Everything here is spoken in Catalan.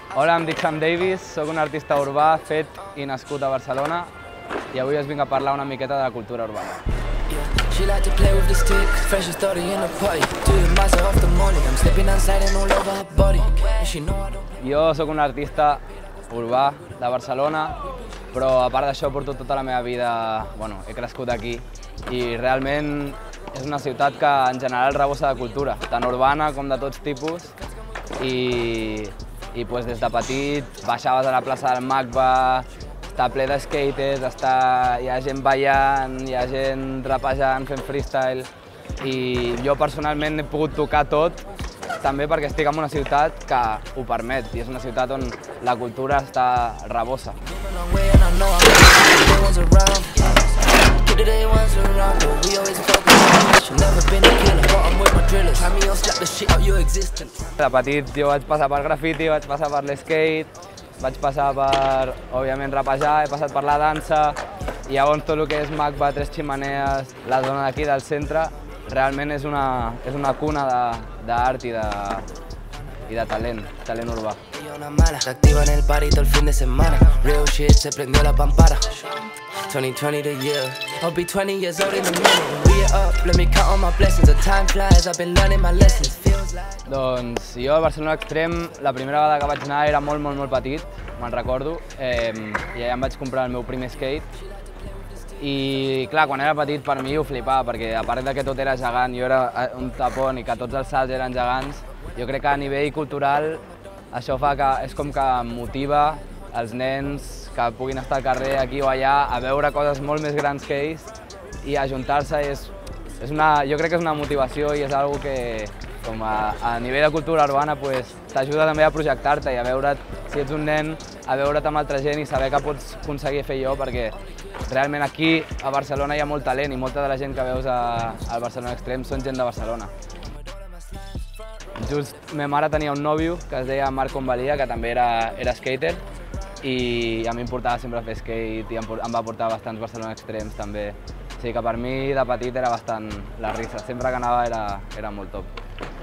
Hola, em dic Sam Davies, soc un artista urbà fet i nascut a Barcelona i avui us vinc a parlar una miqueta de la cultura urbana. Jo sóc un artista urbà de Barcelona, però a part d'això porto tota la meva vida, he crescut aquí i realment és una ciutat que en general rebossa de cultura, tant urbana com de tots tipus i des de petit baixaves a la plaça del MACBA, està ple de skaters, hi ha gent ballant, hi ha gent rapejant, fent freestyle i jo personalment he pogut tocar tot, també perquè estic en una ciutat que ho permet i és una ciutat on la cultura està rebossa. De petit jo vaig passar per graffiti, vaig passar per l'skate, vaig passar per, òbviament, rapejar, he passat per la dansa i llavors tot el que és MACBA, Tres Ximenees, la zona d'aquí del centre, realment és una cuna d'art i de talent urbà. Se activa en el party todo el fin de semana. Real shit, se prendió la pampara. 2020 the year, I'll be 20 years old in a minute. We are up, let me count on my blessings. The time flies, I've been learning my lessons. Feels like... Doncs jo a Barcelona Extreme, la primera vegada que vaig anar era molt petit, me'n recordo, i allà em vaig comprar el meu primer skate. I clar, quan era petit per mi ho flipava, perquè a part que tot era gegant, jo era un tapón i que tots els salts eren gegants, jo crec que a nivell cultural això fa que és com que motiva els nens que puguin estar al carrer aquí o allà a veure coses molt més grans que ells i ajuntar-se jo crec que és una motivació i és una que com a nivell de cultura urbana t'ajuda també a projectar-te i a veure't, si ets un nen, a veure't amb altra gent i saber que pots aconseguir fer allò perquè realment aquí a Barcelona hi ha molt talent i molta de la gent que veus al Barcelona Extreme són gent de Barcelona. Just ma mare tenia un nòvio que es deia Marc Convalia, que també era skater i a mi em portava sempre a fer skate i em va portar bastants Barcelona Extremes també. O sigui que per mi de petit era bastant la risa, sempre que anava era molt top.